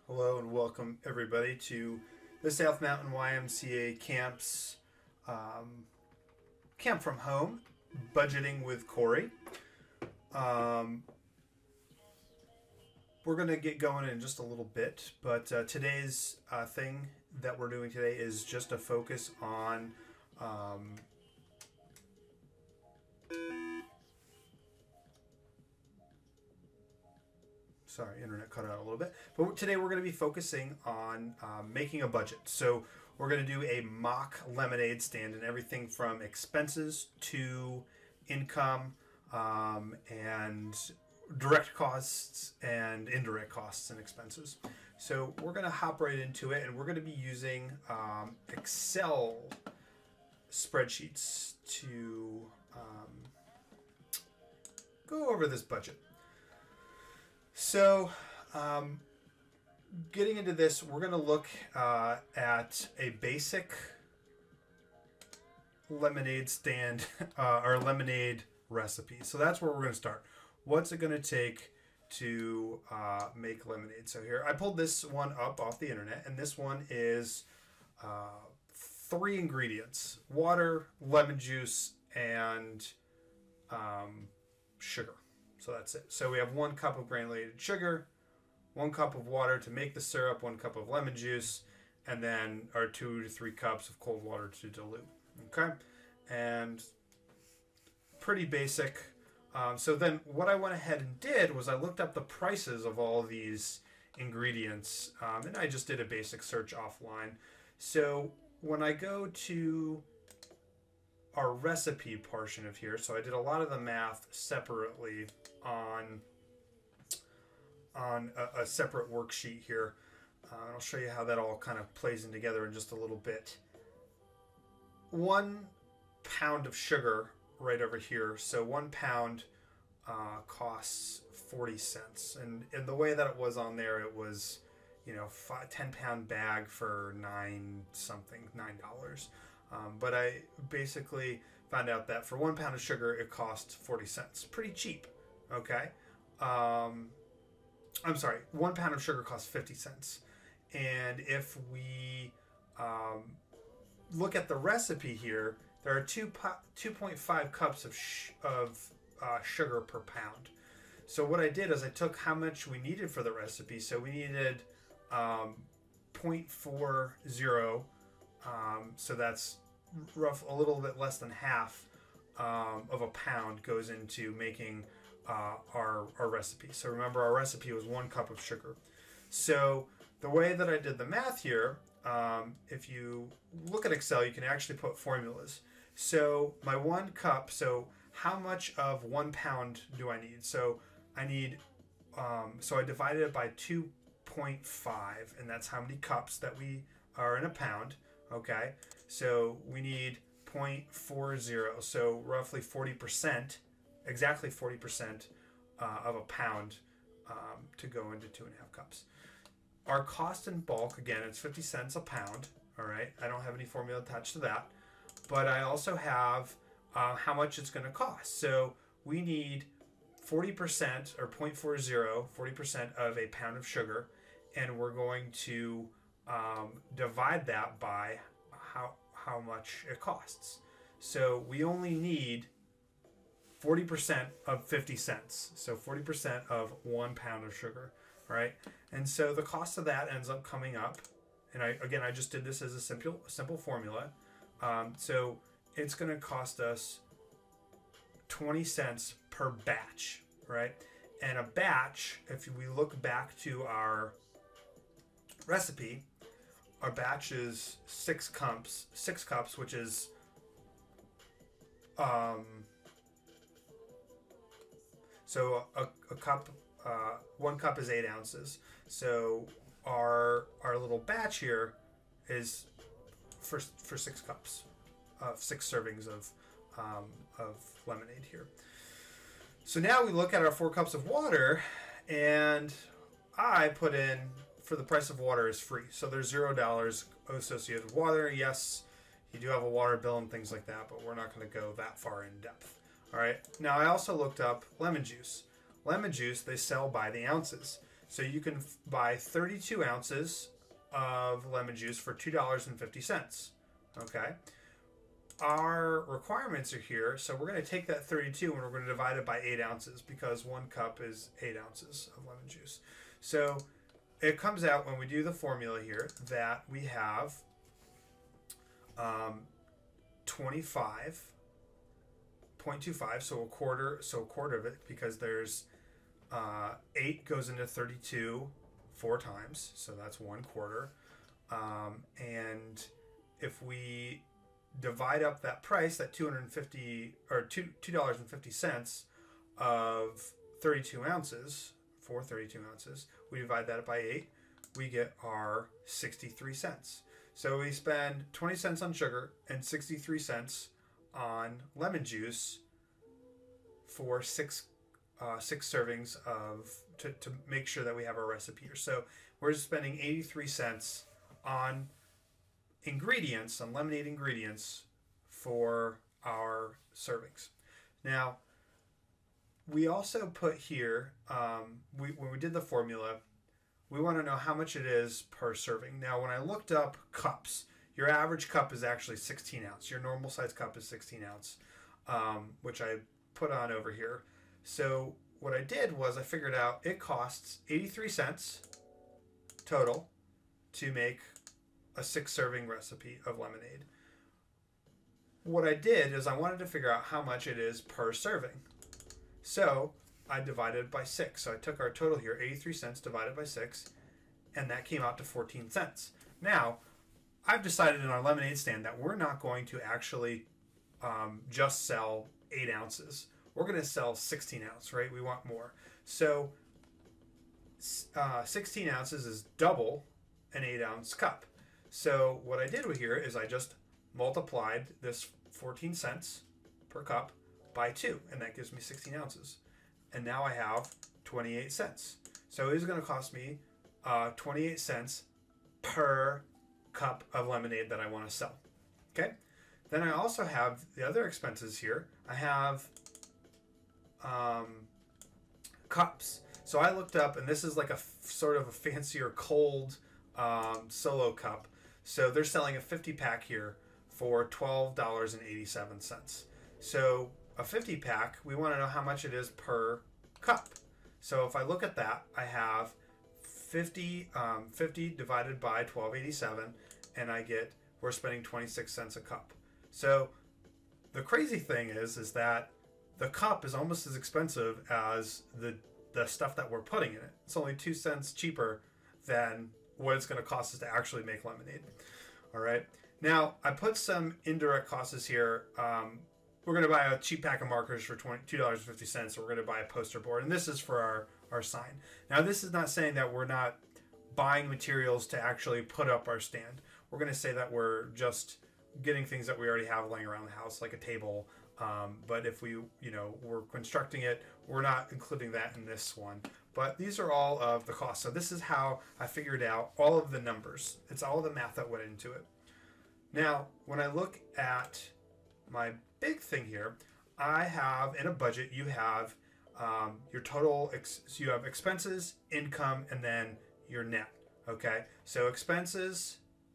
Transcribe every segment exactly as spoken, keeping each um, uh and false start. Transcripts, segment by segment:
Hello and welcome everybody to the South Mountain Y M C A Camps um, Camp from Home Budgeting with Corey. Um, we're going to get going in just a little bit, but uh, today's uh, thing that we're doing today is just a focus on um, Sorry, internet cut out a little bit. But today we're going to be focusing on um, making a budget. So we're going to do a mock lemonade stand and everything from expenses to income um, and direct costs and indirect costs and expenses. So we're going to hop right into it, and we're going to be using um, Excel spreadsheets to um, go over this budget. So, um, getting into this, we're going to look uh, at a basic lemonade stand uh, or lemonade recipe. So that's where we're going to start. What's it going to take to uh, make lemonade? So here, I pulled this one up off the internet, and this one is uh, three ingredients: water, lemon juice, and um, sugar. So that's it. So we have one cup of granulated sugar, one cup of water to make the syrup, one cup of lemon juice, and then our two to three cups of cold water to dilute. Okay? And pretty basic. Um, so then what I went ahead and did was I looked up the prices of all these ingredients, um, and I just did a basic search offline. So when I go to our recipe portion of here, so I did a lot of the math separately on on a, a separate worksheet here. Uh, and I'll show you how that all kind of plays in together in just a little bit. One pound of sugar right over here. So one pound uh, costs forty cents. And, and the way that it was on there, it was, you know, five, ten pound bag for nine something, nine dollars. Um, but I basically found out that for one pound of sugar, it costs forty cents. Pretty cheap, okay? Um, I'm sorry, one pound of sugar costs fifty cents. And if we um, look at the recipe here, there are two two point five cups of, sh of uh, sugar per pound. So what I did is I took how much we needed for the recipe. So we needed um, zero point four zero. Um, so that's rough, a little bit less than half um, of a pound goes into making uh, our, our recipe. So remember, our recipe was one cup of sugar. So the way that I did the math here, um, if you look at Excel, you can actually put formulas. So my one cup, so how much of one pound do I need? So I need, um, so I divided it by two point five, and that's how many cups that we are in a pound. Okay, so we need zero point four zero, so roughly forty percent, exactly forty percent uh, of a pound um, to go into two and a half cups. Our cost in bulk, again, it's fifty cents a pound, all right? I don't have any formula attached to that, but I also have uh, how much it's gonna cost. So we need forty percent, or zero point four zero, forty percent of a pound of sugar, and we're going to Um, divide that by how how much it costs. So we only need forty percent of fifty cents. So forty percent of one pound of sugar, right? And so the cost of that ends up coming up. And I again, I just did this as a simple simple formula. Um, so it's going to cost us twenty cents per batch, right? And a batch, if we look back to our recipe, our batch is six cups, six cups, which is um, so a, a cup, uh, one cup is eight ounces. So our our little batch here is for for six cups, of six servings of um, of lemonade here. So now we look at our four cups of water, and I put in, for the price of water is free. So there's zero dollars associated with water. Yes, you do have a water bill and things like that, but we're not going to go that far in depth. All right. Now I also looked up lemon juice. Lemon juice, they sell by the ounces. So you can f- buy thirty-two ounces of lemon juice for two dollars and fifty cents. Okay. Our requirements are here, so we're going to take that thirty-two and we're going to divide it by eight ounces because one cup is eight ounces of lemon juice. So it comes out when we do the formula here that we have um, twenty-five point two five, so a quarter, so a quarter of it, because there's uh, eight goes into thirty-two four times, so that's one quarter. Um, and if we divide up that price, that two hundred fifty or two two dollars and fifty cents of thirty-two ounces for thirty-two ounces, we divide that by eight, we get our sixty-three cents. So we spend twenty cents on sugar and sixty-three cents on lemon juice for six uh, six servings of to, to make sure that we have our recipe here. So we're spending eighty-three cents on ingredients, on lemonade ingredients for our servings. Now, we also put here, um, we, when we did the formula, we want to know how much it is per serving. Now, when I looked up cups, your average cup is actually sixteen ounce. Your normal size cup is sixteen ounce, um, which I put on over here. So what I did was I figured out it costs eighty-three cents total to make a six serving recipe of lemonade. What I did is I wanted to figure out how much it is per serving. So I divided by six. So I took our total here, eighty-three cents divided by six, and that came out to fourteen cents. Now, I've decided in our lemonade stand that we're not going to actually um, just sell eight ounces. We're going to sell sixteen ounce, right? We want more. So uh, sixteen ounces is double an eight ounce cup. So what I did with here is I just multiplied this fourteen cents per cup by two, and that gives me sixteen ounces. And now I have twenty-eight cents. So it is going to cost me uh, twenty-eight cents per cup of lemonade that I want to sell. Okay? Then I also have the other expenses here. I have um, cups. So I looked up, and this is like a f- sort of a fancier cold um, solo cup. So they're selling a fifty pack here for twelve dollars and eighty-seven cents. So a fifty pack, we want to know how much it is per cup. So if I look at that, I have fifty, um, fifty divided by twelve eighty-seven, and I get, we're spending twenty-six cents a cup. So the crazy thing is, is that the cup is almost as expensive as the the stuff that we're putting in it. It's only two cents cheaper than what it's going to cost us to actually make lemonade. All right. Now, I put some indirect costs here. Um, we're going to buy a cheap pack of markers for two dollars and fifty cents. We're going to buy a poster board, and this is for our, our sign. Now, this is not saying that we're not buying materials to actually put up our stand. We're going to say that we're just getting things that we already have laying around the house, like a table. Um, but if we, you know, we're constructing it, we're not including that in this one. But these are all of the costs. So this is how I figured out all of the numbers. It's all the math that went into it. Now, when I look at my big thing here, I have in a budget, you have um, your total, ex- so you have expenses, income, and then your net. Okay, so expenses,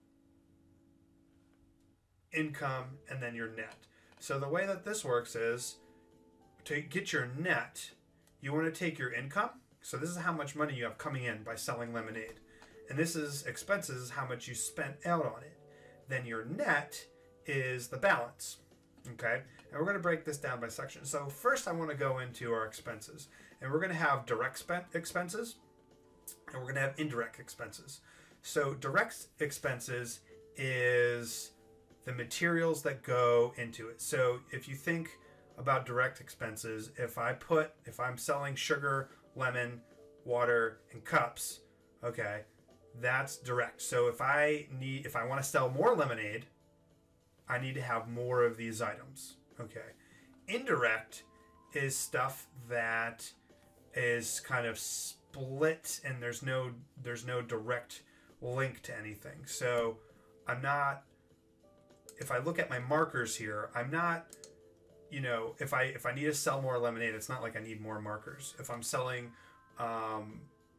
income, and then your net. So the way that this works is to get your net, you want to take your income. So this is how much money you have coming in by selling lemonade. And this is expenses, how much you spent out on it. Then your net is the balance. Okay? And we're going to break this down by section. So first I want to go into our expenses. And we're going to have direct spent expenses. And we're going to have indirect expenses. So direct expenses is the materials that go into it. So if you think about direct expenses, if I put, if I'm selling sugar, lemon, water, and cups, okay, that's direct. So if I need, if I want to sell more lemonade, I need to have more of these items, okay. Indirect is stuff that is kind of split and there's no, there's no direct link to anything. So I'm not, if I look at my markers here, I'm not, you know, if I if I need to sell more lemonade, it's not like I need more markers. If I'm selling um,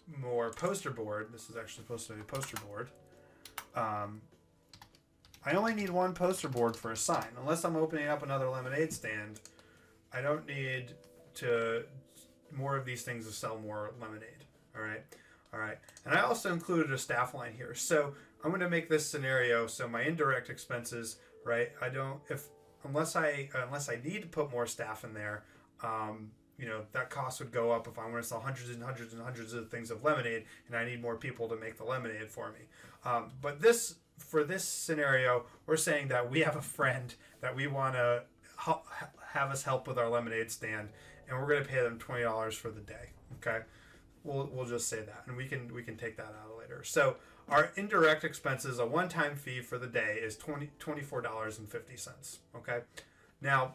more poster board, this is actually supposed to be a poster board. Um, I only need one poster board for a sign. Unless I'm opening up another lemonade stand, I don't need to more of these things to sell more lemonade. All right. All right. And I also included a staff line here. So I'm going to make this scenario. So my indirect expenses, right? I don't, if, unless I, unless I need to put more staff in there, um, you know, that cost would go up if I want to sell hundreds and hundreds and hundreds of things of lemonade and I need more people to make the lemonade for me. Um, but this, for this scenario, we're saying that we have a friend that we want to help, have us help with our lemonade stand, and we're going to pay them twenty dollars for the day. Okay. We'll, we'll just say that, and we can, we can take that out later. So our indirect expenses, a one-time fee for the day is twenty, twenty-four dollars and fifty cents. Okay. Now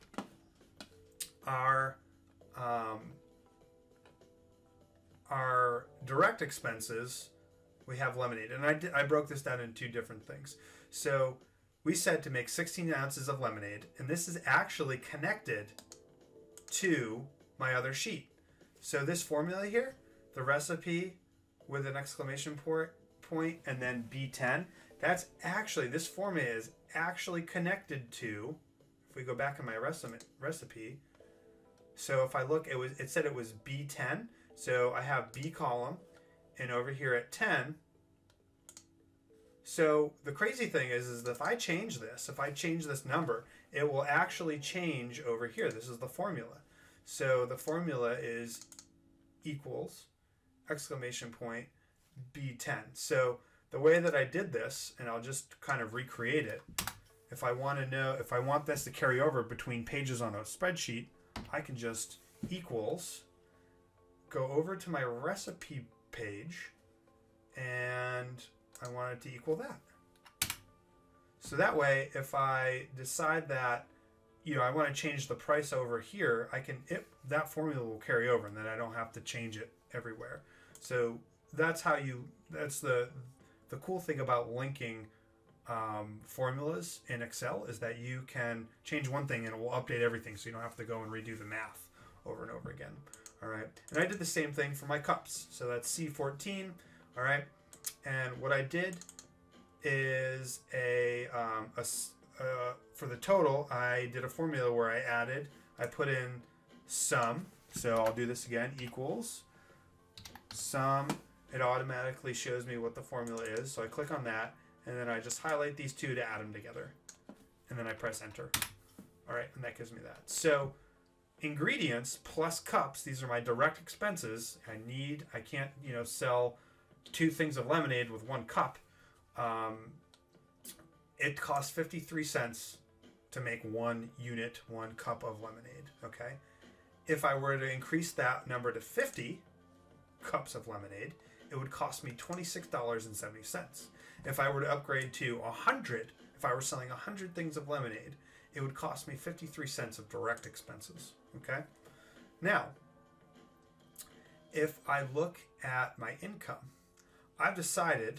our, Um, our direct expenses, we have lemonade, and I, did, I broke this down into two different things. So we said to make sixteen ounces of lemonade, and this is actually connected to my other sheet. So this formula here, the recipe with an exclamation point and then B ten, that's actually, this formula is actually connected to, if we go back in my recipe, so if I look, it was it said it was B ten. So I have B column, and over here at ten. So the crazy thing is, is that if I change this, if I change this number, it will actually change over here. This is the formula. So the formula is equals exclamation point B ten. So the way that I did this, and I'll just kind of recreate it. If I want to know, if I want this to carry over between pages on a spreadsheet, I can just equals, go over to my recipe page, and I want it to equal that. So that way, if I decide that, you know, I want to change the price over here, I can, it, that formula will carry over, and then I don't have to change it everywhere. So that's how you, that's the, the cool thing about linking Um, formulas in Excel is that you can change one thing and it will update everything, so you don't have to go and redo the math over and over again. All right, and I did the same thing for my cups, so that's C fourteen. All right, and what I did is a, um, a uh, for the total, I did a formula where I added, I put in sum. So I'll do this again, equals sum. It automatically shows me what the formula is, so I click on that. And then I just highlight these two to add them together. And then I press enter. All right, and that gives me that. So ingredients plus cups, these are my direct expenses. I need, I can't, you know, sell two things of lemonade with one cup. Um, it costs fifty-three cents to make one unit, one cup of lemonade, okay? If I were to increase that number to fifty cups of lemonade, it would cost me twenty-six dollars and seventy cents. If I were to upgrade to one hundred, if I were selling one hundred things of lemonade, it would cost me fifty-three cents of direct expenses, okay? Now, if I look at my income, I've decided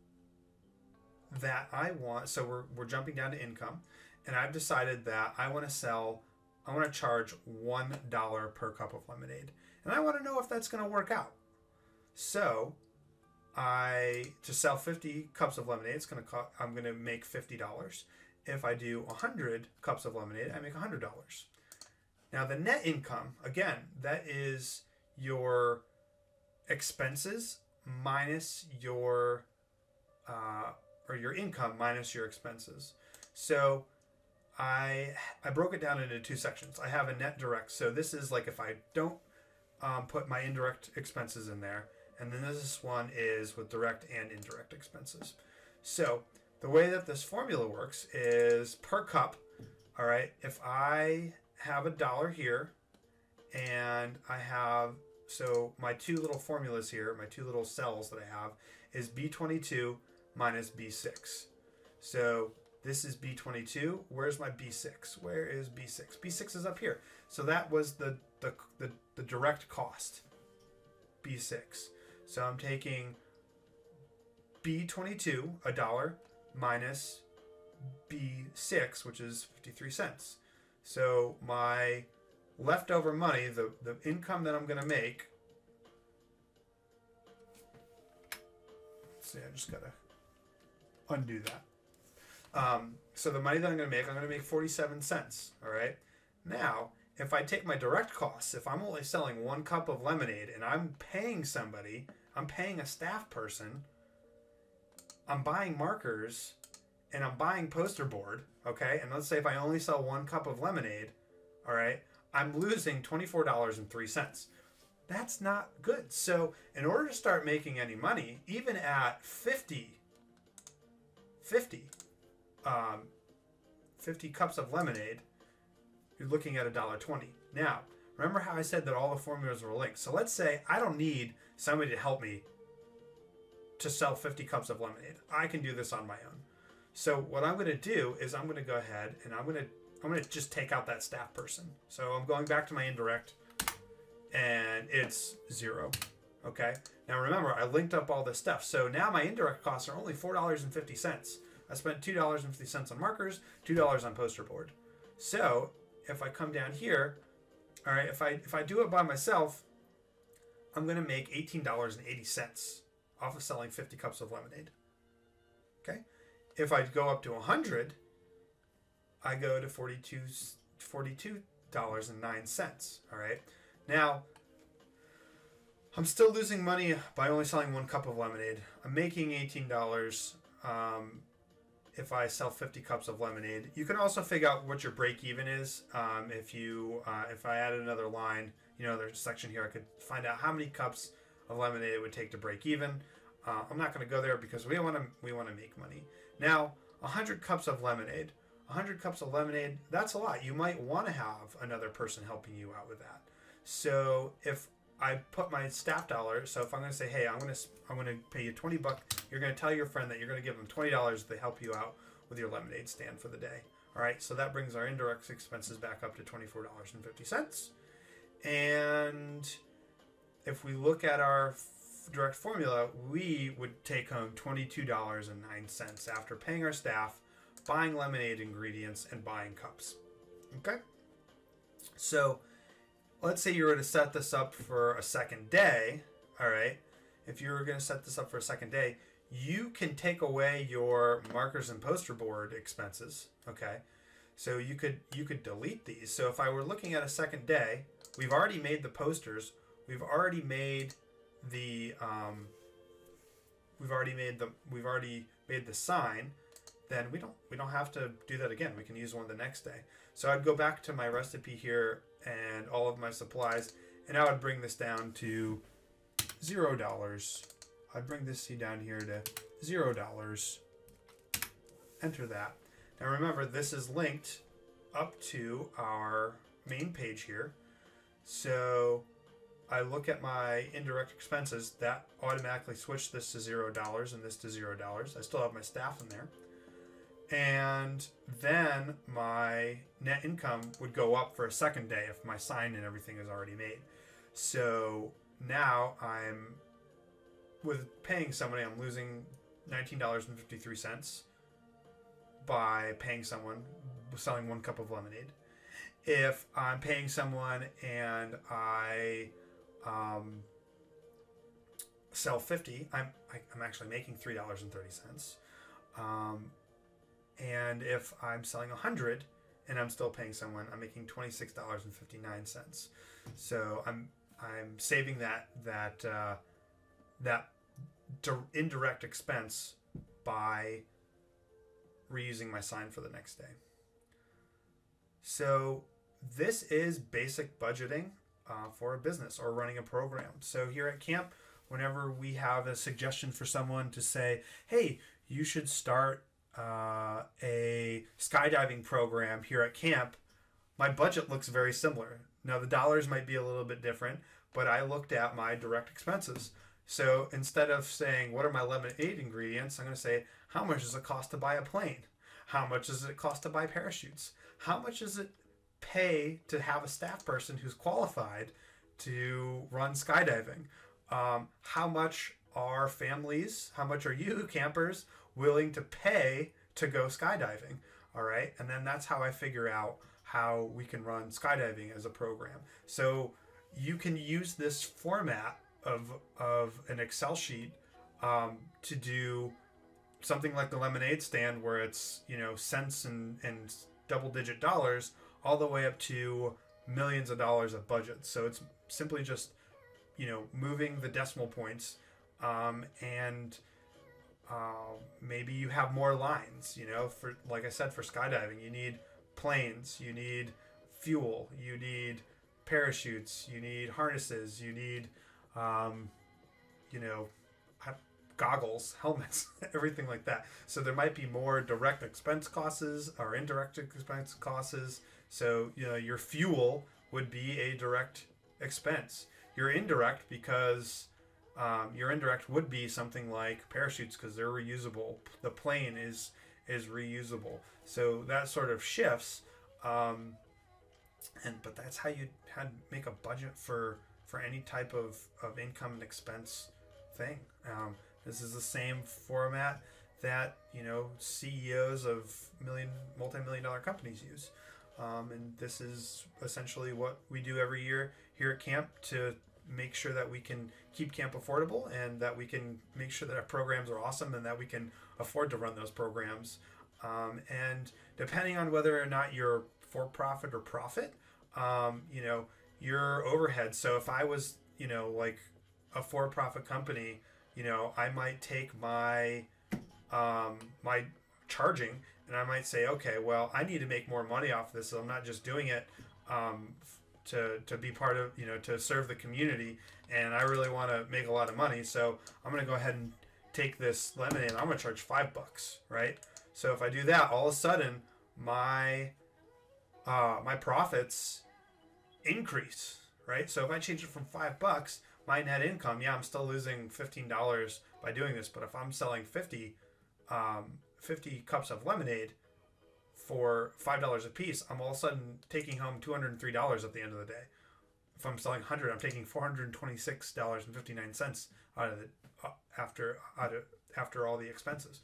that I want, so we're, we're jumping down to income, and I've decided that I want to sell, I want to charge one dollar per cup of lemonade. And I want to know if that's going to work out. So, I to sell fifty cups of lemonade, it's gonna co I'm gonna make fifty dollars. If I do one hundred cups of lemonade, I make one hundred dollars. Now the net income, again, that is your expenses minus your uh, or your income minus your expenses. So I I broke it down into two sections. I have a net direct. So this is like if I don't um, put my indirect expenses in there. And then this one is with direct and indirect expenses. So the way that this formula works is per cup. All right, if I have a dollar here and I have, so my two little formulas here, my two little cells that I have is B twenty-two minus B six. So this is B twenty-two. Where's my B six? Where is B six? B six is up here. So that was the, the, the, the direct cost, B six. So I'm taking B twenty-two, a dollar, minus B six, which is fifty-three cents. So my leftover money, the, the income that I'm going to make, see, I just gotta undo that. Um, so the money that I'm going to make, I'm going to make forty-seven cents. All right. Now, if I take my direct costs, if I'm only selling one cup of lemonade and I'm paying somebody, I'm paying a staff person, I'm buying markers, and I'm buying poster board, okay? And let's say if I only sell one cup of lemonade, all right, I'm losing twenty-four dollars and three cents. That's not good. So in order to start making any money, even at fifty, fifty, um, fifty cups of lemonade, you're looking at a dollar twenty. Now, remember how I said that all the formulas were linked? So let's say I don't need somebody to help me to sell fifty cups of lemonade. I can do this on my own. So what I'm going to do is I'm going to go ahead and I'm going to I'm going to just take out that staff person. So I'm going back to my indirect, and it's zero. Okay. Now remember, I linked up all this stuff. So now my indirect costs are only four dollars and fifty cents. I spent two dollars and fifty cents on markers, two dollars on poster board. So if I come down here, all right, if I if I do it by myself, I'm going to make eighteen dollars and eighty cents off of selling fifty cups of lemonade. Okay. If I go up to one hundred, I go to forty-two dollars and nine cents. All right. Now, I'm still losing money by only selling one cup of lemonade. I'm making eighteen dollars um, if I sell fifty cups of lemonade. You can also figure out what your break even is. Um, if you, uh, if I added another line, you know, there's a section here, I could find out how many cups of lemonade it would take to break even. Uh, I'm not going to go there because we want to we want to make money. Now, one hundred cups of lemonade. one hundred cups of lemonade, that's a lot. You might want to have another person helping you out with that. So if I put my staff dollar, so if I'm going to say, hey, I'm going to I'm going to pay you twenty bucks, you're going to tell your friend that you're going to give them twenty dollars to help you out with your lemonade stand for the day. All right, so that brings our indirect expenses back up to twenty-four dollars and fifty cents. And if we look at our direct formula, we would take home twenty-two dollars and nine cents after paying our staff, buying lemonade ingredients, and buying cups. Okay? So let's say you were to set this up for a second day, all right? If you were going to set this up for a second day, you can take away your markers and poster board expenses, okay? So you could you could delete these. So if I were looking at a second day, we've already made the posters, we've already made the um, we've already made the we've already made the sign. Then we don't we don't have to do that again. We can use one the next day. So I'd go back to my recipe here and all of my supplies, and I would bring this down to zero dollars. I'd bring this down here to zero dollars. Enter that. Now remember, this is linked up to our main page here. So I look at my indirect expenses. That automatically switched this to zero dollars and this to zero dollars. I still have my staff in there. And then my net income would go up for a second day if my sign and everything is already made. So now I'm, with paying somebody, I'm losing nineteen dollars and fifty-three cents by paying someone, selling one cup of lemonade. If I'm paying someone and I um, sell fifty, I'm, I, I'm actually making three dollars and thirty cents. Um, And if I'm selling one hundred and I'm still paying someone, I'm making twenty-six dollars and fifty-nine cents. So I'm I'm saving that that uh, that indirect expense by reusing my sign for the next day. So this is basic budgeting uh, for a business or running a program. So here at camp, whenever we have a suggestion for someone to say, hey, you should start Uh, a skydiving program here at camp, my budget looks very similar. Now the dollars might be a little bit different, but I looked at my direct expenses. So instead of saying, what are my lemonade ingredients, I'm going to say, how much does it cost to buy a plane? How much does it cost to buy parachutes? How much does it pay to have a staff person who's qualified to run skydiving? Um, how much are families, how much are you campers willing to pay to go skydiving? All right. And then that's how I figure out how we can run skydiving as a program. So you can use this format of, of an Excel sheet um, to do something like the lemonade stand where it's, you know, cents and, and double digit dollars all the way up to millions of dollars of budget. So it's simply just, you know, moving the decimal points, um, and uh, maybe you have more lines, you know, for, like I said, for skydiving, you need planes, you need fuel, you need parachutes, you need harnesses, you need, um, you know, goggles, helmets, everything like that. So there might be more direct expense costs or indirect expense costs. So, you know, your fuel would be a direct expense. Your indirect, because um, your indirect would be something like parachutes because they're reusable. The plane is is reusable. So that sort of shifts. Um, and but that's how you had make a budget for for any type of, of income and expense thing. Um, This is the same format that, you know, C E Os of million, multi-million dollar companies use. Um, and this is essentially what we do every year here at camp to make sure that we can keep camp affordable and that we can make sure that our programs are awesome and that we can afford to run those programs. Um, and depending on whether or not you're for profit or profit, um, you know, your overhead. So if I was, you know, like a for-profit company, you know, I might take my um, my charging and I might say, okay, well, I need to make more money off this. So I'm not just doing it um, to to be part of, you know, to serve the community. And I really want to make a lot of money. So I'm going to go ahead and take this lemonade. I'm going to charge five bucks, right? So if I do that, all of a sudden my uh, my profits increase, right? So if I change it from five bucks, my net income, yeah, I'm still losing fifteen dollars by doing this, but if I'm selling fifty, um, fifty cups of lemonade for five dollars a piece, I'm all of a sudden taking home two hundred three dollars at the end of the day. If I'm selling one hundred, I'm taking four hundred twenty-six dollars and fifty-nine cents out of it uh, after out of, after all the expenses.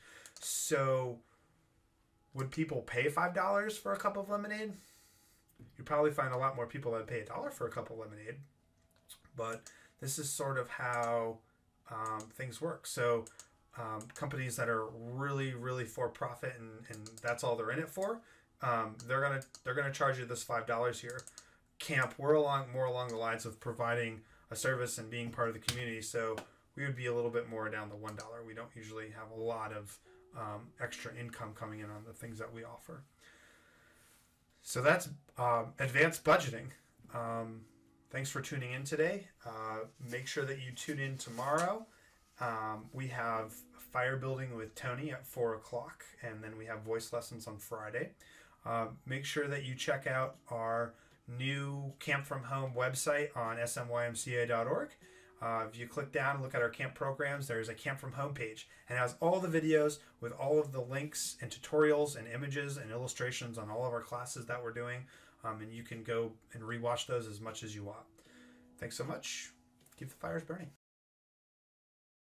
So would people pay five dollars for a cup of lemonade? You'd probably find a lot more people that pay a dollar for a cup of lemonade. But this is sort of how um, things work. So um, companies that are really, really for profit and, and that's all they're in it for, um, they're gonna they're gonna charge you this five dollars here. Camp, we're along more along the lines of providing a service and being part of the community. So we would be a little bit more down the one dollar. We don't usually have a lot of um, extra income coming in on the things that we offer. So that's um, advanced budgeting. Um, Thanks for tuning in today. Uh, make sure that you tune in tomorrow. Um, we have fire building with Tony at four o'clock, and then we have voice lessons on Friday. Uh, make sure that you check out our new Camp From Home website on s m y m c a dot org. Uh, if you click down and look at our camp programs, there's a Camp From Home page, and it has all the videos with all of the links and tutorials and images and illustrations on all of our classes that we're doing. Um, and you can go and rewatch those as much as you want. Thanks so much. Keep the fires burning.